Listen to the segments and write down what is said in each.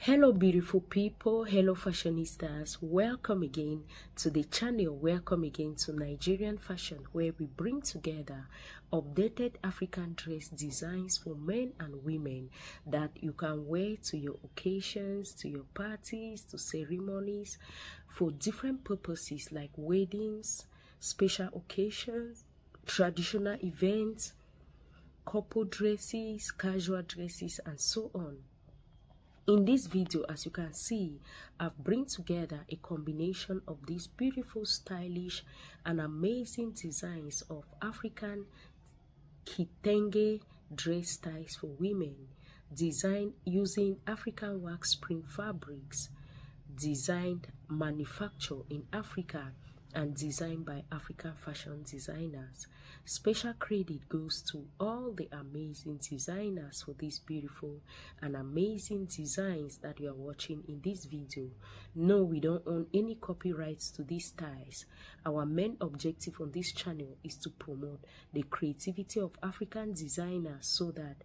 Hello beautiful people, hello fashionistas, welcome again to the channel, welcome again to Nigerian Fashion, where we bring together updated African dress designs for men and women that you can wear to your occasions, to your parties, to ceremonies, for different purposes like weddings, special occasions, traditional events, couple dresses, casual dresses, and so on. In this video, as you can see, I've bring together a combination of these beautiful, stylish, and amazing designs of African kitenge dress styles for women, designed using African wax spring fabrics, designed, manufactured in Africa, and designed by African fashion designers. Special credit goes to all the amazing designers for these beautiful and amazing designs that you are watching in this video. No, we don't own any copyrights to these styles. Our main objective on this channel is to promote the creativity of African designers so that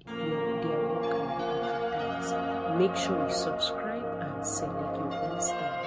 their work can be advertised. Make sure you subscribe and select your own style.